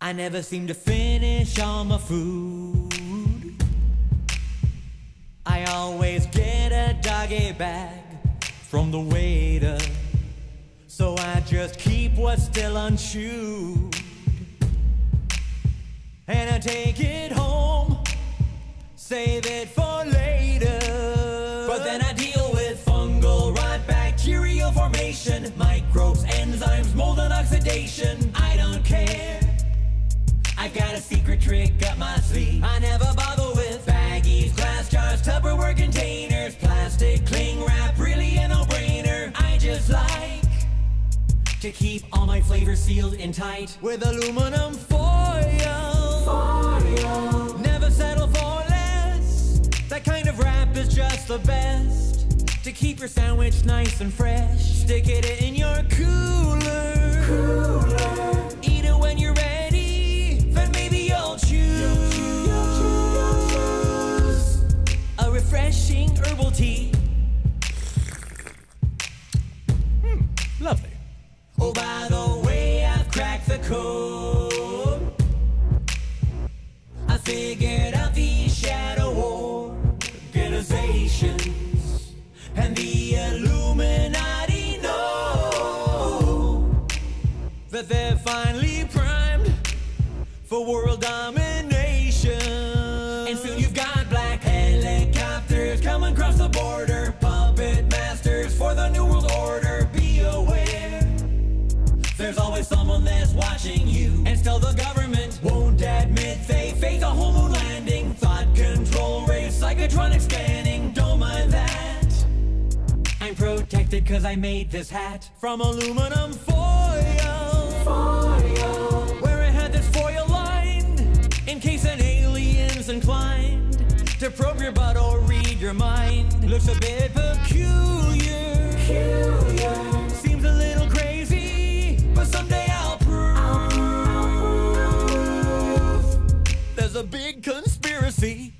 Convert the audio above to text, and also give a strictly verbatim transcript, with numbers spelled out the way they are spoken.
I never seem to finish all my food. I always get a doggy bag from the waiter, so I just keep what's still unchewed. And I take it home, save it for later. But then I deal with fungal rot, bacterial formation, microbes, enzymes, mold and oxidation. I don't care, I've got a secret trick up my sleeve. I never bother with baggies, glass jars, Tupperware containers, plastic cling wrap, really a no-brainer. I just like to keep all my flavors sealed in tight with aluminum foil. Foil. Never settle for less, that kind of wrap is just the best. To keep your sandwich nice and fresh, stick it in your cooler. Cooler. Eat it when you're ready, then maybe you'll choose, you'll choose, you'll choose a refreshing herbal tea. Hmm, lovely. Oh, by the way, I've cracked the code. I figured out the shadow organizations, and the Illuminati know that they're finally primed for world domination. And soon you've got black helicopters coming across the border, puppet masters for the new world order. Be aware, there's always someone that's watching you, and still the government won't admit they faked a whole moon landing. Thought control race, psychotronic scanning, don't mind that. I'm protected cause I made this hat from aluminum foil. Foil. Where it had this foil line, in case an alien's inclined to probe your butt or read your mind. Looks a bit peculiar, peculiar. Seems a little crazy, but someday I'll prove, I'll prove. There's a big conspiracy